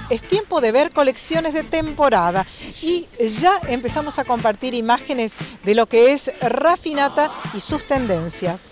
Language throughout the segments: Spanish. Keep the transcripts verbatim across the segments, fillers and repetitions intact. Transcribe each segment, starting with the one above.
Es tiempo de ver colecciones de temporada y ya empezamos a compartir imágenes de lo que es Raffinata y sus tendencias.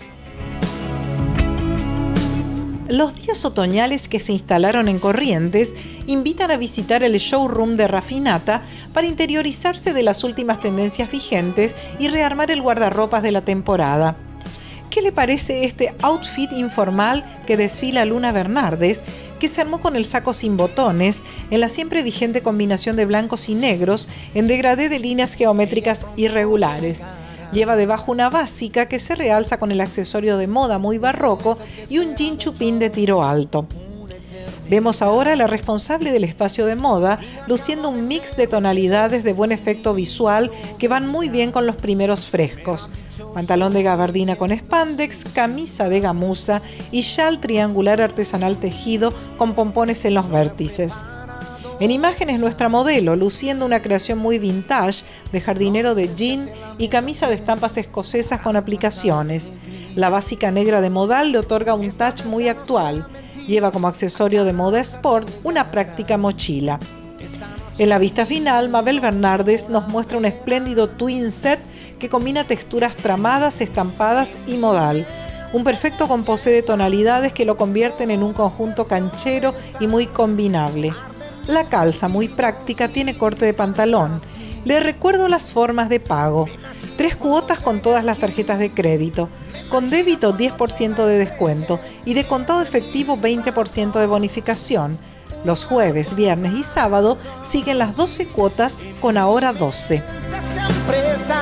Los días otoñales que se instalaron en Corrientes invitan a visitar el showroom de Raffinata para interiorizarse de las últimas tendencias vigentes y rearmar el guardarropas de la temporada. ¿Qué le parece este outfit informal que desfila Luna Bernardes, que se armó con el saco sin botones, en la siempre vigente combinación de blancos y negros, en degradé de líneas geométricas irregulares? Lleva debajo una básica que se realza con el accesorio de moda muy barroco y un jean chupín de tiro alto. Vemos ahora a la responsable del espacio de moda luciendo un mix de tonalidades de buen efecto visual que van muy bien con los primeros frescos. Pantalón de gabardina con spandex, camisa de gamuza y chal triangular artesanal tejido con pompones en los vértices. En imágenes nuestra modelo, luciendo una creación muy vintage de jardinero de jean y camisa de estampas escocesas con aplicaciones. La básica negra de modal le otorga un touch muy actual. Lleva como accesorio de moda sport una práctica mochila. En la vista final, Mabel Bernardes nos muestra un espléndido twin set que combina texturas tramadas, estampadas y modal. Un perfecto composé de tonalidades que lo convierten en un conjunto canchero y muy combinable. La calza, muy práctica, tiene corte de pantalón. Le recuerdo las formas de pago. Tres cuotas con todas las tarjetas de crédito. Con débito diez por ciento de descuento y de contado efectivo veinte por ciento de bonificación. Los jueves, viernes y sábado siguen las doce cuotas con ahora doce.